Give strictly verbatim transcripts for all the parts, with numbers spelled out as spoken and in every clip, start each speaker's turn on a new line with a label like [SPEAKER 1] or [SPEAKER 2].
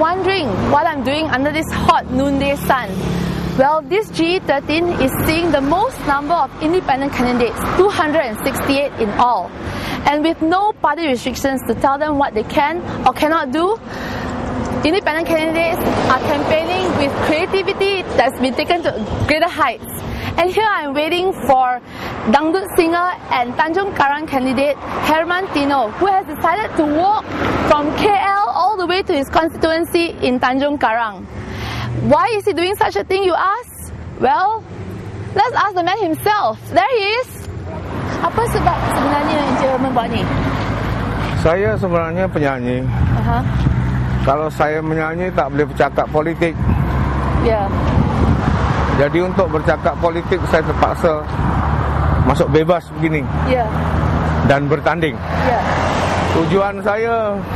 [SPEAKER 1] wondering what I'm doing under this hot noonday sun. Well, this G E thirteen is seeing the most number of independent candidates, two hundred sixty-eight in all. And with no party restrictions to tell them what they can or cannot do, independent candidates are campaigning with creativity that's been taken to greater heights. And here I'm waiting for dangdut singer and Tanjung Karang candidate Herman Tino, who has decided to walk from K L all the way to his constituency in Tanjung Karang. Why is he doing such a thing, you ask? Well, let's ask the man himself. There he is. Apa sebab sebenarnya Encik Herman buat ni?
[SPEAKER 2] Saya sebenarnya penyanyi.
[SPEAKER 1] Uh-huh.
[SPEAKER 2] Kalau saya menyanyi tak boleh bercakap politik.
[SPEAKER 1] Ya. Yeah.
[SPEAKER 2] Jadi untuk bercakap politik saya terpaksa masuk bebas begini.
[SPEAKER 1] Ya. Yeah.
[SPEAKER 2] Dan bertanding.
[SPEAKER 1] Ya. Yeah.
[SPEAKER 2] Tujuan saya,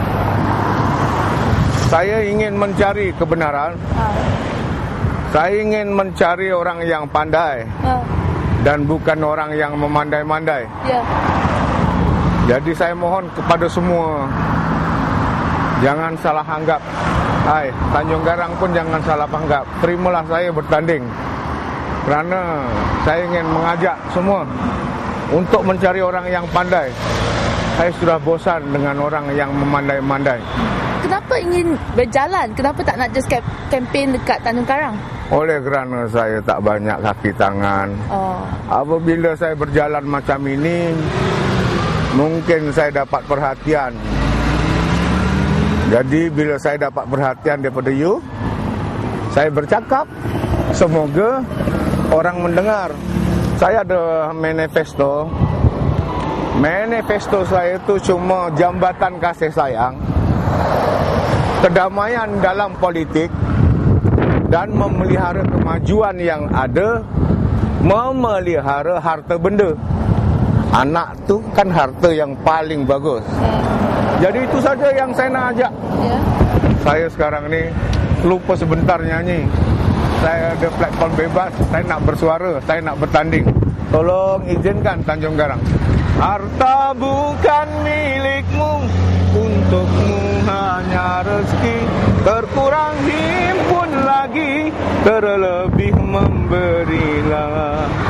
[SPEAKER 2] saya ingin mencari kebenaran.
[SPEAKER 1] Uh.
[SPEAKER 2] Saya ingin mencari orang yang pandai.
[SPEAKER 1] Uh.
[SPEAKER 2] Dan bukan orang yang memandai-mandai.
[SPEAKER 1] Ya. Yeah.
[SPEAKER 2] Jadi saya mohon kepada semua, jangan salah anggap. Hai, Tanjung Karang pun jangan salah anggap. Terimalah saya bertanding. Kerana saya ingin mengajak semua untuk mencari orang yang pandai. Saya sudah bosan dengan orang yang memandai-mandai.
[SPEAKER 1] Kenapa ingin berjalan? Kenapa tak nak just kempen dekat Tanjung Karang?
[SPEAKER 2] Oleh kerana saya tak banyak kaki tangan.
[SPEAKER 1] Oh.
[SPEAKER 2] Apabila saya berjalan macam ini, mungkin saya dapat perhatian. Jadi bila saya dapat perhatian daripada you, saya bercakap, semoga orang mendengar. Saya ada manifesto. Manifesto saya itu cuma jambatan kasih sayang, kedamaian dalam politik, dan memelihara kemajuan yang ada, memelihara harta benda. Anak tu kan harta yang paling bagus. Jadi itu saja yang saya nak ajak. Yeah. Saya sekarang ni lupa sebentar nyanyi. Saya ada platform bebas, saya nak bersuara, saya nak bertanding. Tolong izinkan Tanjung Karang. Harta bukan milikmu, untukmu hanya rezeki. Terkurang himpun lagi, terlebih memberilah.